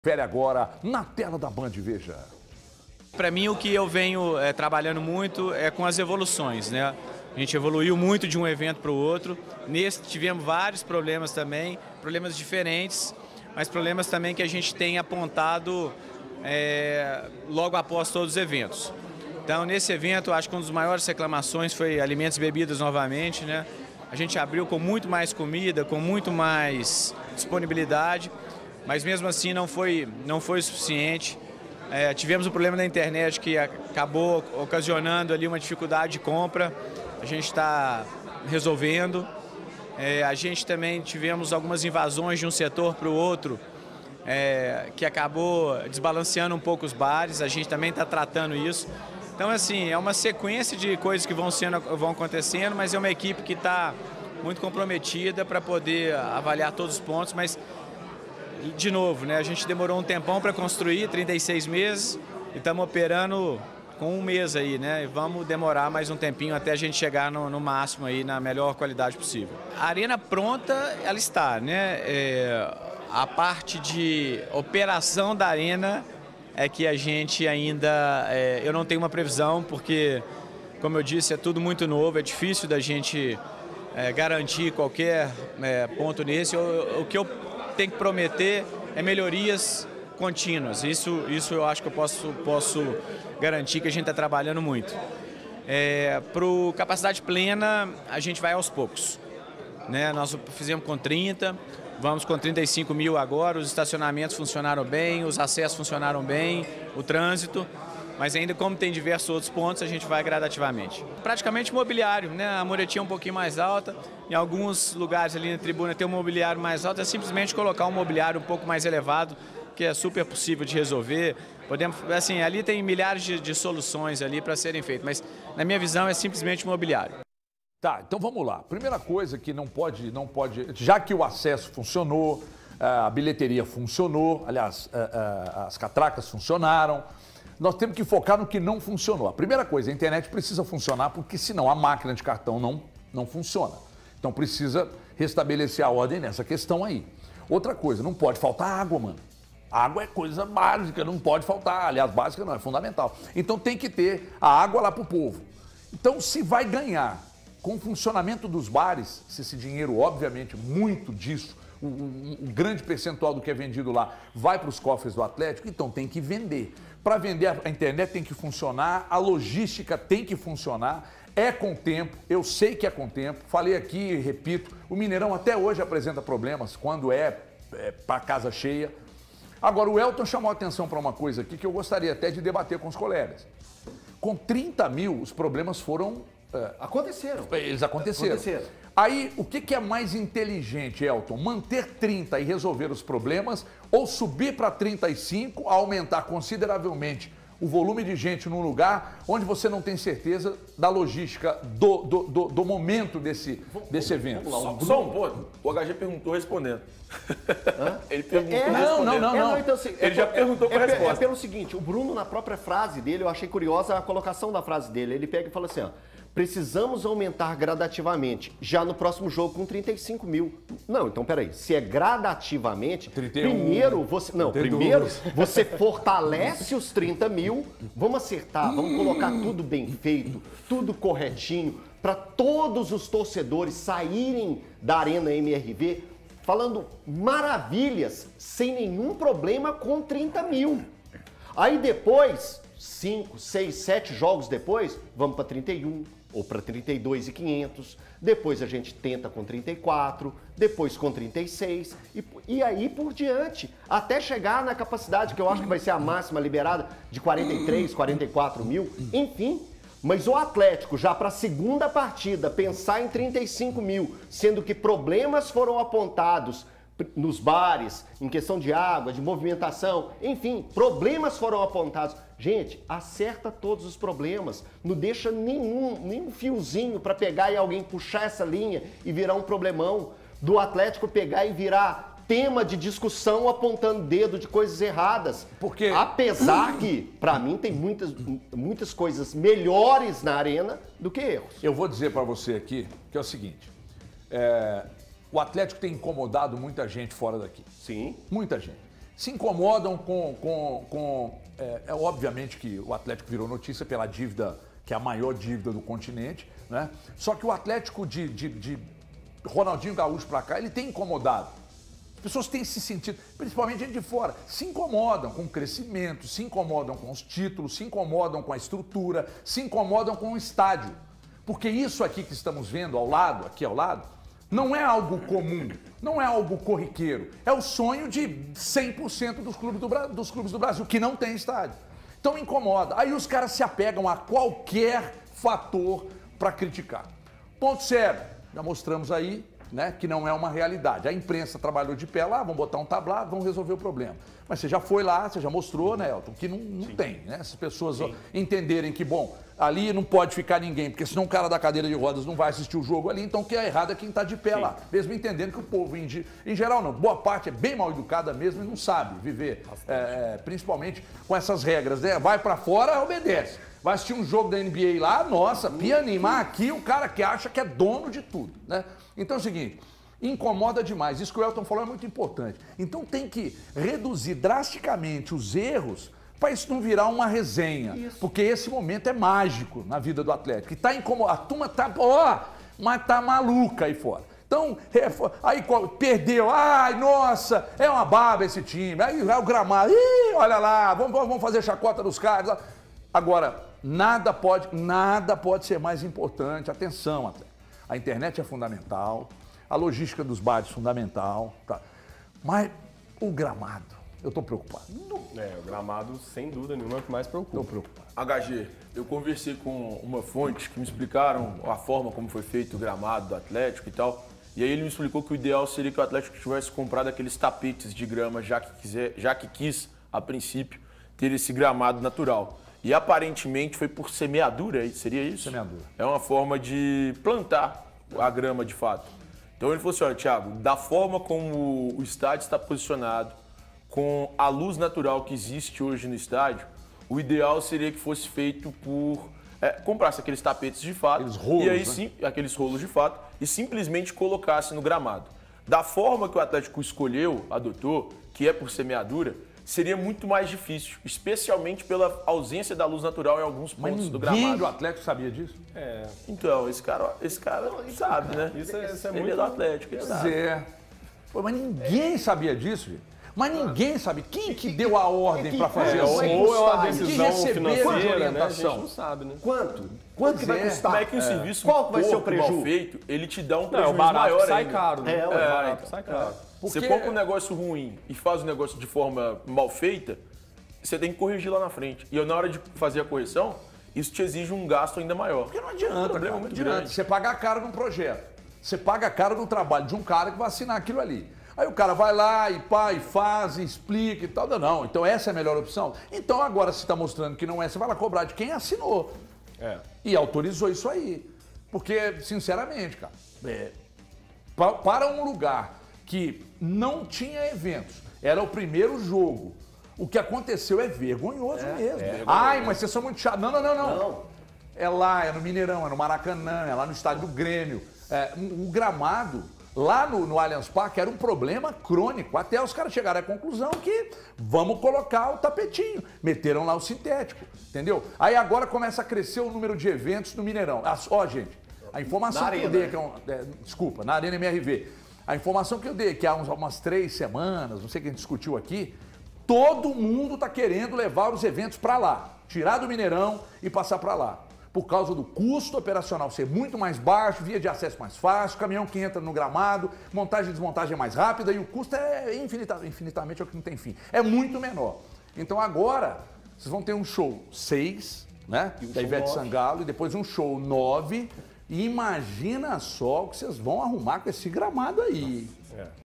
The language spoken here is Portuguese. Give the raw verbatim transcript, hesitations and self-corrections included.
Confere agora na tela da Band, veja. Para mim, o que eu venho é, trabalhando muito é com as evoluções, né? A gente evoluiu muito de um evento para o outro. Nesse tivemos vários problemas também, problemas diferentes, mas problemas também que a gente tem apontado é, logo após todos os eventos. Então, nesse evento, acho que uma das maiores reclamações foi alimentos e bebidas novamente, né? A gente abriu com muito mais comida, com muito mais disponibilidade, mas mesmo assim não foi, não foi o suficiente. É, tivemos um problema na internet que acabou ocasionando ali uma dificuldade de compra. A gente está resolvendo. É, a gente também tivemos algumas invasões de um setor para o outro, é, que acabou desbalanceando um pouco os bares. A gente também está tratando isso. Então, assim, é uma sequência de coisas que vão, sendo, vão acontecendo, mas é uma equipe que está muito comprometida para poder avaliar todos os pontos, mas de novo, né, a gente demorou um tempão para construir, trinta e seis meses, e estamos operando com um mês aí, né? E vamos demorar mais um tempinho até a gente chegar no, no máximo aí, na melhor qualidade possível. A arena pronta, ela está, né? É, a parte de operação da arena é que a gente ainda, é, eu não tenho uma previsão, porque, como eu disse, é tudo muito novo, é difícil da gente é, garantir qualquer é, ponto nesse. O, o que eu tem que prometer é melhorias contínuas. Isso, isso eu acho que eu posso, posso garantir que a gente está trabalhando muito. É, Para o capacidade plena, a gente vai aos poucos, né? Nós fizemos com trinta, vamos com trinta e cinco mil agora, os estacionamentos funcionaram bem, os acessos funcionaram bem, o trânsito, mas ainda como tem diversos outros pontos, a gente vai gradativamente. Praticamente mobiliário, né? A muretinha é um pouquinho mais alta, em alguns lugares ali na tribuna tem um mobiliário mais alto, é simplesmente colocar um mobiliário um pouco mais elevado, que é super possível de resolver. Podemos, assim, ali tem milhares de, de soluções ali para serem feitas, mas na minha visão é simplesmente mobiliário. Tá, então vamos lá. Primeira coisa que não pode, não pode, já que o acesso funcionou, a bilheteria funcionou, aliás, as catracas funcionaram, nós temos que focar no que não funcionou. A primeira coisa, a internet precisa funcionar, porque senão a máquina de cartão não, não funciona. Então precisa restabelecer a ordem nessa questão aí. Outra coisa, não pode faltar água, mano. Água é coisa básica, não pode faltar. Aliás, básica não, é fundamental. Então tem que ter a água lá pro povo. Então se vai ganhar com o funcionamento dos bares, se esse dinheiro, obviamente, muito disso, o, o, o grande percentual do que é vendido lá vai para os cofres do Atlético, então tem que vender. Para vender, a internet tem que funcionar, a logística tem que funcionar, é com tempo, eu sei que é com tempo, falei aqui e repito, o Mineirão até hoje apresenta problemas quando é, é para casa cheia. Agora, o Elton chamou a atenção para uma coisa aqui que eu gostaria até de debater com os colegas. Com trinta mil, os problemas foram... É, aconteceram. Eles aconteceram. aconteceram. Aí, o que, que é mais inteligente, Elton? Manter trinta e resolver os problemas ou subir para trinta e cinco, aumentar consideravelmente o volume de gente num lugar onde você não tem certeza da logística do, do, do, do momento desse, desse evento? Vamos lá, só um ponto. O H G perguntou respondendo. Hã? Ele perguntou é, respondendo. Não, não, não. É, não então, assim, ele é, já é, perguntou com é, a resposta. É pelo seguinte, o Bruno, na própria frase dele, eu achei curiosa a colocação da frase dele. Ele pega e fala assim, ó, precisamos aumentar gradativamente, já no próximo jogo com trinta e cinco mil. Não, então peraí, se é gradativamente, trinta e um, primeiro você... Não, trinta e dois. primeiro você fortalece os trinta mil, vamos acertar, vamos colocar tudo bem feito, tudo corretinho, para todos os torcedores saírem da Arena M R V falando maravilhas, sem nenhum problema com trinta mil. Aí depois, cinco, seis, sete jogos depois, vamos para trinta e um ou para trinta e dois mil e quinhentos. Depois a gente tenta com trinta e quatro, depois com trinta e seis e, e aí por diante, até chegar na capacidade que eu acho que vai ser a máxima liberada de quarenta e três, quarenta e quatro mil, enfim. Mas o Atlético, já para a segunda partida, pensar em trinta e cinco mil, sendo que problemas foram apontados nos bares, em questão de água, de movimentação, enfim, problemas foram apontados. Gente, acerta todos os problemas, não deixa nenhum, nenhum fiozinho para pegar e alguém puxar essa linha e virar um problemão, do Atlético pegar e virar tema de discussão apontando dedo de coisas erradas. Porque... Apesar que, para mim, tem muitas, muitas coisas melhores na arena do que erros. Eu vou dizer para você aqui que é o seguinte, é, o Atlético tem incomodado muita gente fora daqui. Sim. Muita gente. se incomodam com... com, com é, é obviamente que o Atlético virou notícia pela dívida, que é a maior dívida do continente, né? Só que o Atlético de, de, de Ronaldinho Gaúcho para cá, ele tem incomodado. As pessoas têm se sentido, principalmente gente de fora, se incomodam com o crescimento, se incomodam com os títulos, se incomodam com a estrutura, se incomodam com o estádio. Porque isso aqui que estamos vendo ao lado, aqui ao lado, não é algo comum, não é algo corriqueiro. É o sonho de cem por cento dos clubes do, dos clubes do Brasil, que não tem estádio. Então incomoda. Aí os caras se apegam a qualquer fator para criticar. Ponto sério, já mostramos aí, né, que não é uma realidade. A imprensa trabalhou de pé lá, vamos botar um tablado, vamos resolver o problema. Mas você já foi lá, você já mostrou, né, Elton, que não, não tem, né? Se as pessoas Sim. entenderem que, bom, ali não pode ficar ninguém, porque senão o cara da cadeira de rodas não vai assistir o jogo ali, então o que é errado é quem está de pé Sim. lá. Mesmo entendendo que o povo, em, em geral não, boa parte é bem mal educada mesmo e não sabe viver, é, principalmente com essas regras, né? Vai para fora, obedece. Vai assistir um jogo da N B A lá, nossa, pianinho, mas aqui o cara que acha que é dono de tudo, né? Então é o seguinte, incomoda demais, isso que o Elton falou é muito importante. Então tem que reduzir drasticamente os erros para isso não virar uma resenha, isso. Porque esse momento é mágico na vida do Atlético. E tá incomodado, a turma tá, ó, mas tá maluca aí fora. Então, aí perdeu, ai, nossa, é uma baba esse time, aí é o gramado, ih, olha lá, vamos, vamos fazer chacota dos caras. Agora, nada pode, nada pode ser mais importante, atenção, Atlético. A internet é fundamental, a logística dos bares é fundamental, tá? Mas o gramado, eu estou preocupado. É, o gramado, sem dúvida nenhuma, é o que mais preocupa. Estou preocupado. H G, eu conversei com uma fonte que me explicaram a forma como foi feito o gramado do Atlético e tal, e aí ele me explicou que o ideal seria que o Atlético tivesse comprado aqueles tapetes de grama, já que, quiser, já que quis, a princípio, ter esse gramado natural. E aparentemente foi por semeadura, seria isso? Semeadura. É uma forma de plantar a grama de fato. Então ele falou assim, olha, Thiago, da forma como o estádio está posicionado, com a luz natural que existe hoje no estádio, o ideal seria que fosse feito por... É, comprasse aqueles tapetes de fato, aqueles rolos, e aí né? sim, aqueles rolos de fato, e simplesmente colocasse no gramado. Da forma que o Atlético escolheu, adotou, que é por semeadura, seria muito mais difícil, especialmente pela ausência da luz natural em alguns pontos do gramado. Ninguém do Atlético sabia disso? É. Então, esse cara, esse cara não, sabe, né? Isso é, isso é ele muito... é do Atlético, ele Pois sabe. é. Pô, mas ninguém sabia disso, gente. Mas ninguém sabe. Quem que deu a ordem para fazer É, assim? ou é uma Que decisão receberam de financeira, né? A gente orientação? não sabe, né? Quanto? Quanto que vai é. custar? Como é que um serviço Qual que vai ser o pouco prejuízo? mal feito, ele te dá um Não, é prejuízo o barato maior sai ainda. caro, né? É, o o barato então. sai caro. Porque- Você compra um negócio ruim e faz o negócio de forma mal feita, você tem que corrigir lá na frente. E na hora de fazer a correção, isso te exige um gasto ainda maior. Porque não adianta, É um problema cara, não muito adianta. grande. Você pagar caro num projeto. Você paga caro no trabalho de um cara que vai assinar aquilo ali. Aí o cara vai lá e pá, e faz, e explica e tal. Não, não, então essa é a melhor opção. Então agora se está mostrando que não é, você vai lá cobrar de quem assinou. É. E autorizou isso aí. Porque, sinceramente, cara, é, pa- para um lugar que não tinha eventos, era o primeiro jogo, o que aconteceu é vergonhoso mesmo. Ai, mas vocês são muito chatos. Não, não, não, não, Não. É lá, é no Mineirão, é no Maracanã, é lá no estádio do Grêmio. É, um- o gramado, lá no, no Allianz Parque, era um problema crônico. Até os caras chegaram à conclusão que vamos colocar o tapetinho. Meteram lá o sintético, entendeu? Aí agora começa a crescer o número de eventos no Mineirão. As- Ó, gente, a informação Na que eu arena, dei, que é um, é, desculpa, na Arena M R V, a informação que eu dei, que há uns, umas três semanas, não sei o que a gente discutiu aqui, todo mundo está querendo levar os eventos para lá, tirar do Mineirão e passar para lá. Por causa do custo operacional ser muito mais baixo, via de acesso mais fácil, caminhão que entra no gramado, montagem e desmontagem é mais rápida e o custo é infinita, infinitamente é o que não tem fim. É muito menor. Então agora, vocês vão ter um show seis, né? Da Ivete Sangalo, e depois um show nove. E imagina só o que vocês vão arrumar com esse gramado aí. É.